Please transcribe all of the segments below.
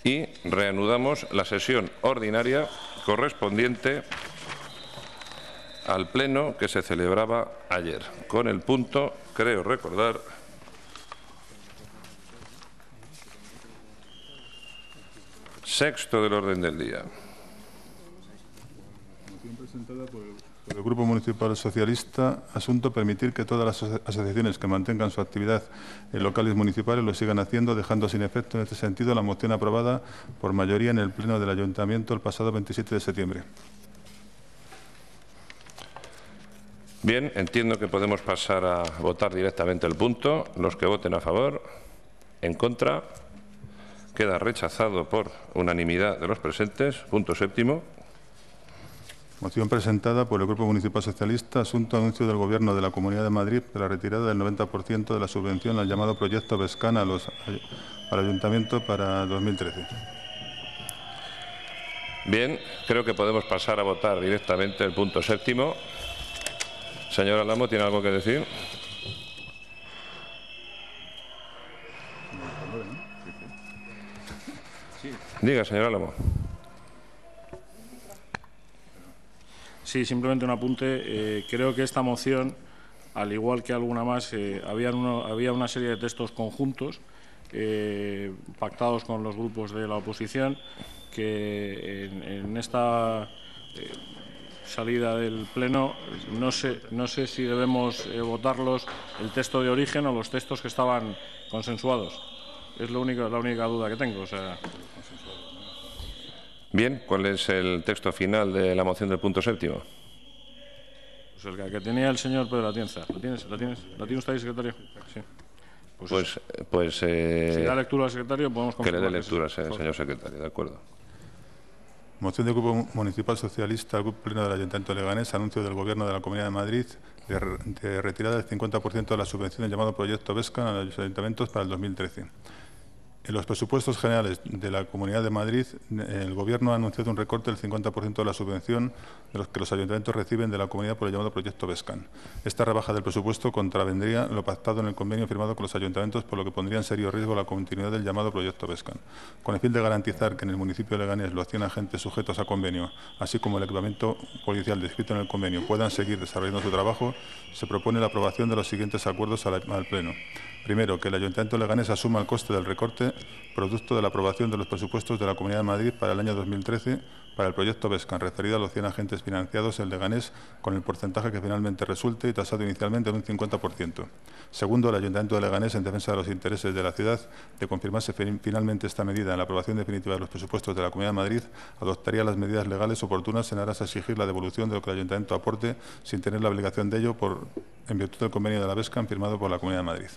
y reanudamos la sesión ordinaria correspondiente al pleno que se celebraba ayer, con el punto, creo recordar, sexto del orden del día. Moción presentada por el Grupo Municipal Socialista, asunto permitir que todas las asociaciones que mantengan su actividad en locales municipales lo sigan haciendo, dejando sin efecto en este sentido la moción aprobada por mayoría en el Pleno del Ayuntamiento el pasado 27 de septiembre. Bien, entiendo que podemos pasar a votar directamente el punto. Los que voten a favor, en contra, queda rechazado por unanimidad de los presentes. Punto séptimo. Moción presentada por el Grupo Municipal Socialista, asunto anuncio del Gobierno de la Comunidad de Madrid de la retirada del 90% de la subvención al llamado proyecto Bescan al Ayuntamiento para 2013. Bien, creo que podemos pasar a votar directamente el punto séptimo. Señor Álamo, ¿tiene algo que decir? Diga, señor Álamo. Sí, simplemente un apunte. Creo que esta moción, al igual que alguna más, había una serie de textos conjuntos pactados con los grupos de la oposición que en esta salida del Pleno no sé si debemos votarlos el texto de origen o los textos que estaban consensuados. Es la única duda que tengo. O sea, Bien, ¿cuál es el texto final de la moción del punto séptimo? pues el que tenía el señor Pedro Atienza. ¿La tiene usted ahí, secretario? Sí. Pues si da lectura al secretario, podemos que le dé confirmar lectura, sí, señor secretario, de acuerdo. Moción del Grupo Municipal Socialista al Grupo Pleno del Ayuntamiento de Leganés, anuncio del Gobierno de la Comunidad de Madrid de retirada del 50% de la subvención del llamado proyecto Bescan a los ayuntamientos para el 2013. En los presupuestos generales de la Comunidad de Madrid, el Gobierno ha anunciado un recorte del 50% de la subvención de los que los ayuntamientos reciben de la comunidad por el llamado proyecto Bescan. Esta rebaja del presupuesto contravendría lo pactado en el convenio firmado con los ayuntamientos, por lo que pondría en serio riesgo la continuidad del llamado proyecto Bescan. Con el fin de garantizar que en el municipio de Leganés los 100 agentes sujetos a convenio, así como el equipamiento policial descrito en el convenio, puedan seguir desarrollando su trabajo, se propone la aprobación de los siguientes acuerdos al Pleno. Primero, que el Ayuntamiento de Leganés asuma el coste del recorte producto de la aprobación de los presupuestos de la Comunidad de Madrid para el año 2013 para el proyecto Bescan, referido a los 100 agentes financiados en Leganés con el porcentaje que finalmente resulte y tasado inicialmente en un 50%. Segundo, el Ayuntamiento de Leganés, en defensa de los intereses de la ciudad, de confirmarse finalmente esta medida en la aprobación definitiva de los presupuestos de la Comunidad de Madrid, adoptaría las medidas legales oportunas en aras a exigir la devolución de lo que el Ayuntamiento aporte sin tener la obligación de ello en virtud del convenio de la Bescan firmado por la Comunidad de Madrid.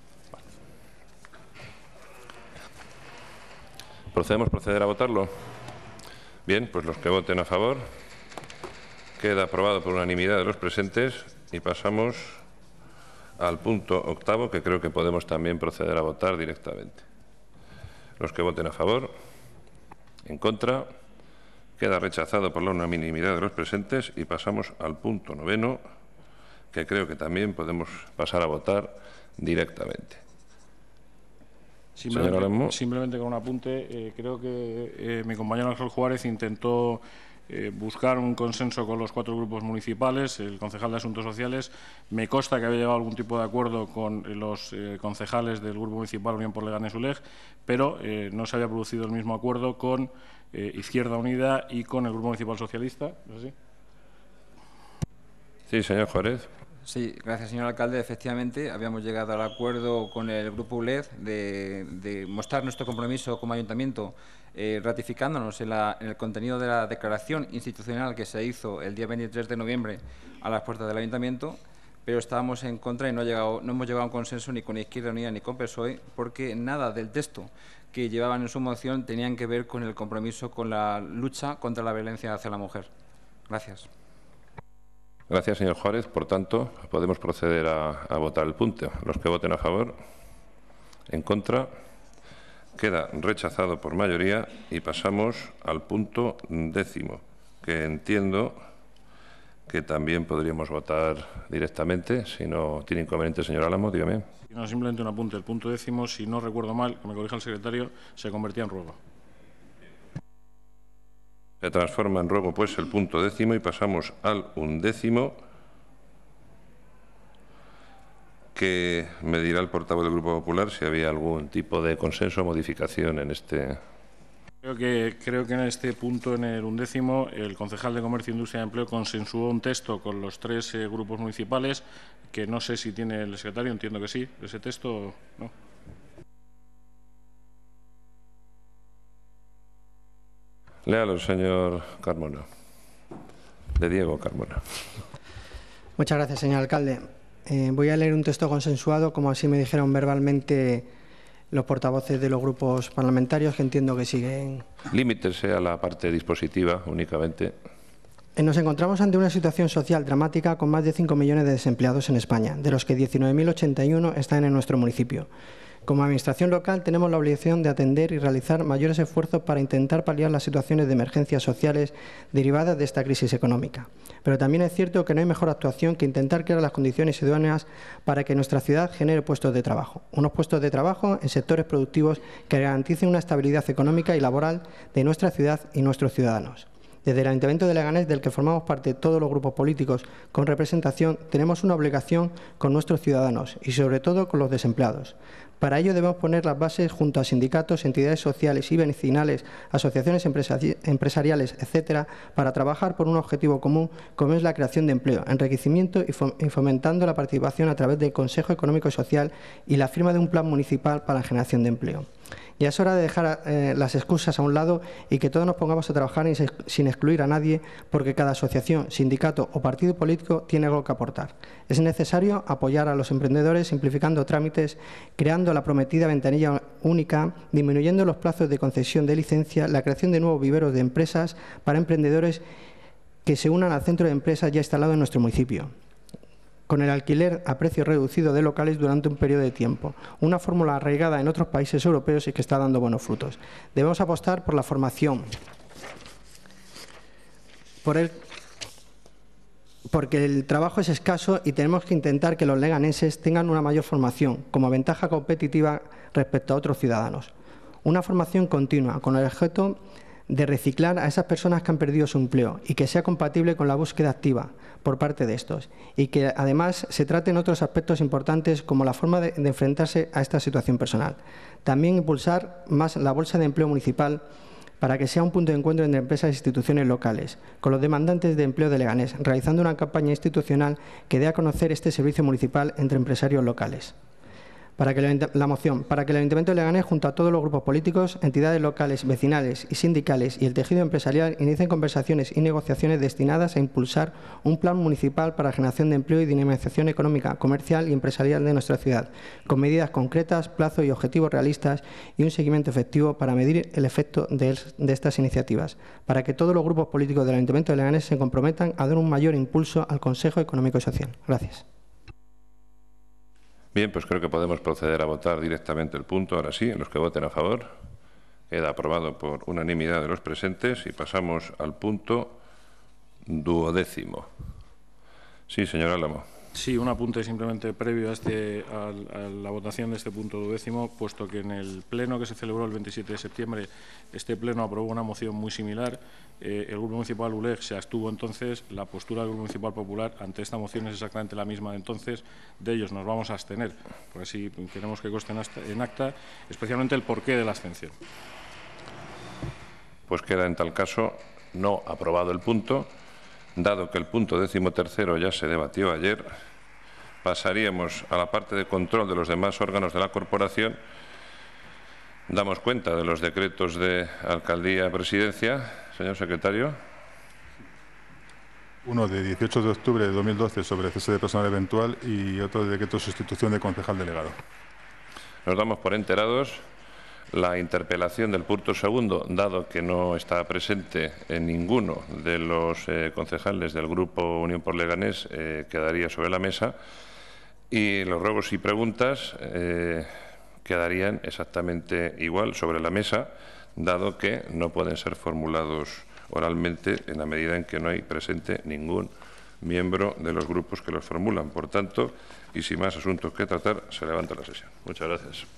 ¿Proceder a votarlo? Bien, pues los que voten a favor, queda aprobado por unanimidad de los presentes y pasamos al punto octavo, que creo que podemos también proceder a votar directamente. Los que voten a favor, en contra, queda rechazado por la unanimidad de los presentes y pasamos al punto noveno, que simplemente podemos pasar a votar directamente. Simplemente con un apunte, creo que mi compañero Ángel Juárez intentó buscar un consenso con los 4 grupos municipales, el concejal de Asuntos Sociales. Me consta que había llegado a algún tipo de acuerdo con los concejales del Grupo Municipal Unión por Leganés ULEG, pero no se había producido el mismo acuerdo con Izquierda Unida y con el Grupo Municipal Socialista. ¿Es así? Sí, señor Juárez. Sí, gracias, señor alcalde. Efectivamente, habíamos llegado al acuerdo con el Grupo ULEG de mostrar nuestro compromiso como ayuntamiento, ratificándonos en el contenido de la declaración institucional que se hizo el día 23 de noviembre a las puertas del ayuntamiento, pero estábamos en contra y no hemos llegado a un consenso ni con Izquierda Unida ni con PSOE, porque nada del texto que llevaban en su moción tenían que ver con el compromiso con la lucha contra la violencia hacia la mujer. Gracias. Gracias, señor Juárez. Por tanto, podemos proceder a votar el punto. Los que voten a favor, en contra, queda rechazado por mayoría y pasamos al punto décimo, que entiendo que también podríamos votar directamente. Si no tiene inconveniente, señor Álamo, dígame. No, simplemente un apunte. El punto décimo, si no recuerdo mal, que me corrija el secretario, se convertía en ruego. Se transforma en ruego, pues, el punto 10º y pasamos al 11º, que me dirá el portavoz del Grupo Popular si había algún tipo de consenso o modificación en este. Creo que en este punto, en el 11º, el concejal de Comercio, Industria y Empleo consensuó un texto con los 3 grupos municipales, que no sé si tiene el secretario, entiendo que sí, ese texto, ¿no? Léalo, señor Carmona. De Diego Carmona. Muchas gracias, señor alcalde. Voy a leer un texto consensuado, como así me dijeron verbalmente los portavoces de los grupos parlamentarios, que entiendo que siguen. Límitese a la parte dispositiva únicamente. Nos encontramos ante una situación social dramática con más de 5 millones de desempleados en España, de los que 19.081 están en nuestro municipio. Como Administración local tenemos la obligación de atender y realizar mayores esfuerzos para intentar paliar las situaciones de emergencias sociales derivadas de esta crisis económica. Pero también es cierto que no hay mejor actuación que intentar crear las condiciones idóneas para que nuestra ciudad genere puestos de trabajo. Unos puestos de trabajo en sectores productivos que garanticen una estabilidad económica y laboral de nuestra ciudad y nuestros ciudadanos. Desde el Ayuntamiento de Leganés, del que formamos parte todos los grupos políticos con representación, tenemos una obligación con nuestros ciudadanos y, sobre todo, con los desempleados. Para ello debemos poner las bases junto a sindicatos, entidades sociales y vecinales, asociaciones empresariales, etcétera, para trabajar por un objetivo común, como es la creación de empleo, enriquecimiento y fomentando la participación a través del Consejo Económico y Social y la firma de un plan municipal para la generación de empleo. Ya es hora de dejar las excusas a un lado y que todos nos pongamos a trabajar sin excluir a nadie, porque cada asociación, sindicato o partido político tiene algo que aportar. Es necesario apoyar a los emprendedores simplificando trámites, creando la prometida ventanilla única, disminuyendo los plazos de concesión de licencia, la creación de nuevos viveros de empresas para emprendedores que se unan al centro de empresas ya instalado en nuestro municipio, con el alquiler a precio reducido de locales durante un periodo de tiempo, una fórmula arraigada en otros países europeos y que está dando buenos frutos. Debemos apostar por la formación, porque el trabajo es escaso y tenemos que intentar que los leganeses tengan una mayor formación como ventaja competitiva respecto a otros ciudadanos. Una formación continua con el objeto de reciclar a esas personas que han perdido su empleo y que sea compatible con la búsqueda activa por parte de estos y que además se traten otros aspectos importantes como la forma de enfrentarse a esta situación personal. También impulsar más la bolsa de empleo municipal para que sea un punto de encuentro entre empresas e instituciones locales, con los demandantes de empleo de Leganés, realizando una campaña institucional que dé a conocer este servicio municipal entre empresarios locales. Para que el Ayuntamiento de Leganés, junto a todos los grupos políticos, entidades locales, vecinales y sindicales y el tejido empresarial, inicien conversaciones y negociaciones destinadas a impulsar un plan municipal para la generación de empleo y dinamización económica, comercial y empresarial de nuestra ciudad, con medidas concretas, plazos y objetivos realistas y un seguimiento efectivo para medir el efecto de estas iniciativas, para que todos los grupos políticos del Ayuntamiento de Leganés se comprometan a dar un mayor impulso al Consejo Económico y Social. Gracias. Bien, pues creo que podemos proceder a votar directamente el punto. Ahora sí, los que voten a favor. Queda aprobado por unanimidad de los presentes y pasamos al punto 12º. Sí, señor Álamo. Sí, un apunte simplemente previo a la votación de este punto 12º, puesto que en el pleno que se celebró el 27 de septiembre, este pleno aprobó una moción muy similar. El Grupo Municipal ULEG se abstuvo entonces. La postura del Grupo Municipal Popular ante esta moción es exactamente la misma de entonces. De ellos nos vamos a abstener, por así queremos que conste en acta, especialmente el porqué de la abstención. Pues queda en tal caso no aprobado el punto. Dado que el punto 13º ya se debatió ayer, pasaríamos a la parte de control de los demás órganos de la corporación. Damos cuenta de los decretos de alcaldía-presidencia. Señor secretario. Uno de 18 de octubre de 2012 sobre cese de personal eventual y otro de decreto de sustitución de concejal delegado. Nos damos por enterados. La interpelación del punto segundo, dado que no está presente en ninguno de los concejales del Grupo Unión por Leganés, quedaría sobre la mesa y los ruegos y preguntas quedarían exactamente igual sobre la mesa, dado que no pueden ser formulados oralmente en la medida en que no hay presente ningún miembro de los grupos que los formulan. Por tanto, y sin más asuntos que tratar, se levanta la sesión. Muchas gracias.